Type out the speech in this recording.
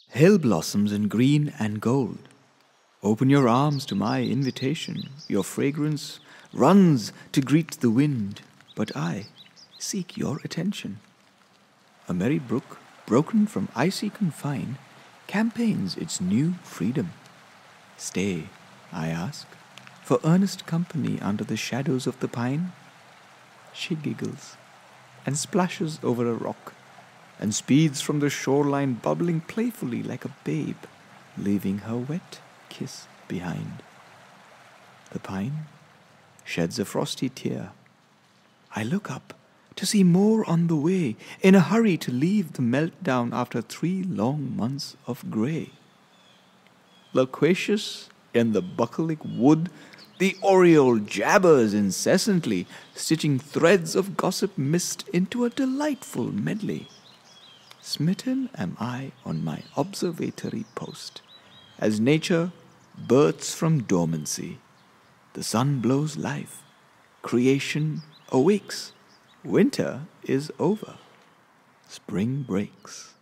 Hill blossoms in green and gold. Open your arms to my invitation. Your fragrance runs to greet the wind, but I seek your attention. A merry brook, broken from icy confine, campaigns its new freedom. Stay, I ask, for earnest company under the shadows of the pine. She giggles and splashes over a rock and speeds from the shoreline, bubbling playfully like a babe, leaving her wet kiss behind. The pine sheds a frosty tear. I look up to see more on the way, in a hurry to leave the meltdown after 3 long months of grey. Loquacious in the bucolic wood, the oriole jabbers incessantly, stitching threads of gossip mist into a delightful medley. Smitten am I on my observatory post, as nature births from dormancy. The sun blows life, creation awakes, winter is over, spring breaks.